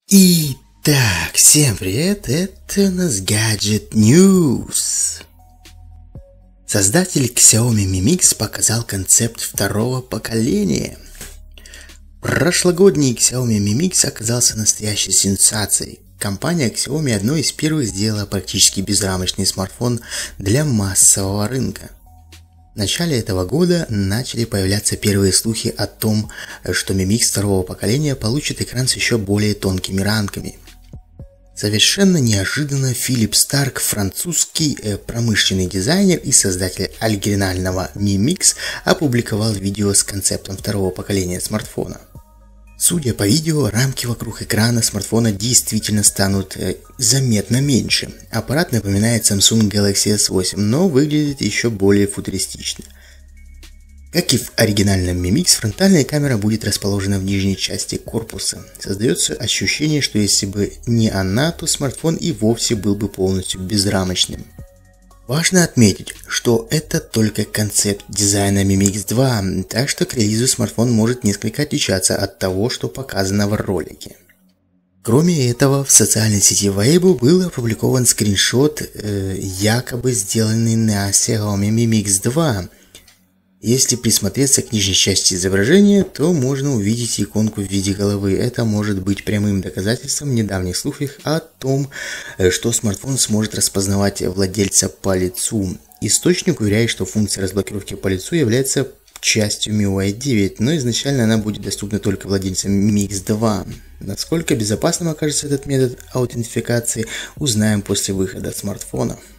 Итак, всем привет, это у нас Gadget News. Создатель Xiaomi Mi Mix показал концепт второго поколения. Прошлогодний Xiaomi Mi Mix оказался настоящей сенсацией. Компания Xiaomi одной из первых сделала практически безрамочный смартфон для массового рынка. В начале этого года начали появляться первые слухи о том, что Mi Mix второго поколения получит экран с еще более тонкими рамками. Совершенно неожиданно Филипп Старк, французский промышленный дизайнер и создатель оригинального Mi Mix, опубликовал видео с концептом второго поколения смартфона. Судя по видео, рамки вокруг экрана смартфона действительно станут заметно меньше. Аппарат напоминает Samsung Galaxy S8, но выглядит еще более футуристично. Как и в оригинальном Mi Mix, фронтальная камера будет расположена в нижней части корпуса. Создается ощущение, что если бы не она, то смартфон и вовсе был бы полностью безрамочным. Важно отметить, что это только концепт дизайна Mi Mix 2, так что к релизу смартфон может несколько отличаться от того, что показано в ролике. Кроме этого, в социальной сети Weibo был опубликован скриншот, якобы сделанный на Xiaomi Mi Mix 2. Если присмотреться к нижней части изображения, то можно увидеть иконку в виде головы. Это может быть прямым доказательством недавних слухов о том, что смартфон сможет распознавать владельца по лицу. Источник уверяет, что функция разблокировки по лицу является частью MIUI 9, но изначально она будет доступна только владельцам Mi Mix 2. Насколько безопасным окажется этот метод аутентификации, узнаем после выхода смартфона.